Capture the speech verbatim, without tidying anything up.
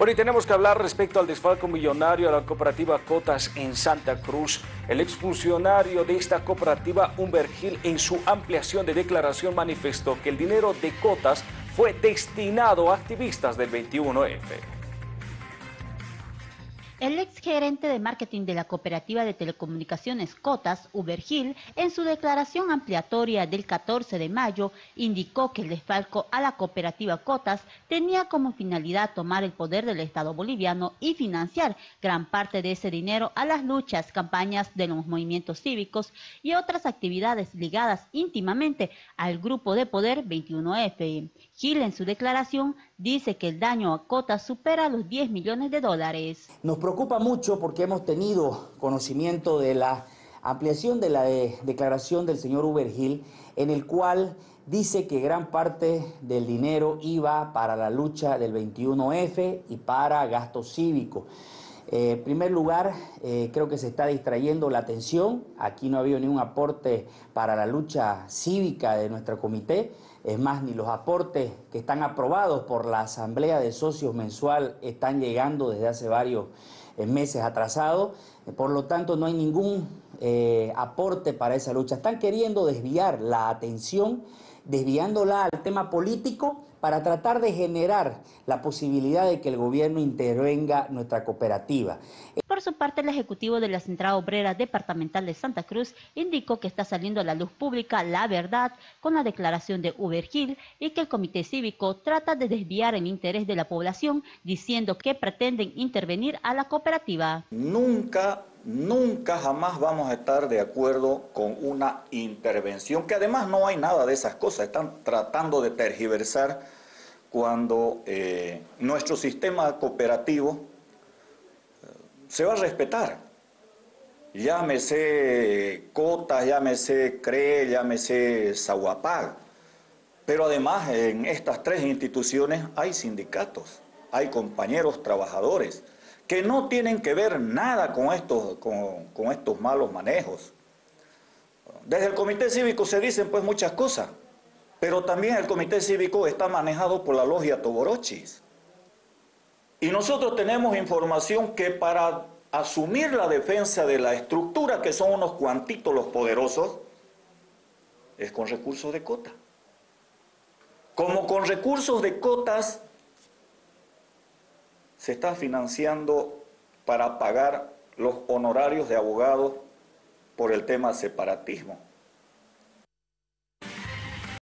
Bueno, y tenemos que hablar respecto al desfalco millonario a la cooperativa Cotas en Santa Cruz. El exfuncionario de esta cooperativa, Humber Gil, en su ampliación de declaración manifestó que el dinero de Cotas fue destinado a activistas del veintiuno efe. El exgerente de marketing de la cooperativa de telecomunicaciones Cotas, Humber Gil, en su declaración ampliatoria del catorce de mayo, indicó que el desfalco a la cooperativa Cotas tenía como finalidad tomar el poder del Estado boliviano y financiar gran parte de ese dinero a las luchas, campañas de los movimientos cívicos y otras actividades ligadas íntimamente al grupo de poder veintiuno efe. Gil, en su declaración, dice que el daño a Cotas supera los diez millones de dólares. Nos preocupa mucho porque hemos tenido conocimiento de la ampliación de la de declaración del señor Humber Gil, en el cual dice que gran parte del dinero iba para la lucha del veintiuno efe y para gasto cívico. Eh, en primer lugar, eh, creo que se está distrayendo la atención. Aquí no ha habido ningún aporte para la lucha cívica de nuestro comité. Es más, ni los aportes que están aprobados por la Asamblea de Socios mensual están llegando desde hace varios eh, meses atrasados. Eh, por lo tanto, no hay ningún eh, aporte para esa lucha. Están queriendo desviar la atención, desviándola al tema político, para tratar de generar la posibilidad de que el gobierno intervenga nuestra cooperativa. Por su parte, el ejecutivo de la Central Obrera Departamental de Santa Cruz indicó que está saliendo a la luz pública la verdad con la declaración de Humber Gil y que el comité cívico trata de desviar el interés de la población diciendo que pretenden intervenir a la cooperativa. Nunca, nunca jamás vamos a estar de acuerdo con una intervención, que además no hay nada de esas cosas, están tratando de tergiversar cuando eh, nuestro sistema cooperativo se va a respetar. Llámese Cotas, llámese C R E, llámese Sahuapag. Pero además en estas tres instituciones hay sindicatos, hay compañeros trabajadores que no tienen que ver nada con estos, con, con estos malos manejos. Desde el comité cívico se dicen pues muchas cosas, pero también el comité cívico está manejado por la logia Toborochis. Y nosotros tenemos información que para asumir la defensa de la estructura, que son unos cuantitos los poderosos, es con recursos de Cotas. Como con recursos de Cotas se está financiando para pagar los honorarios de abogados por el tema separatismo.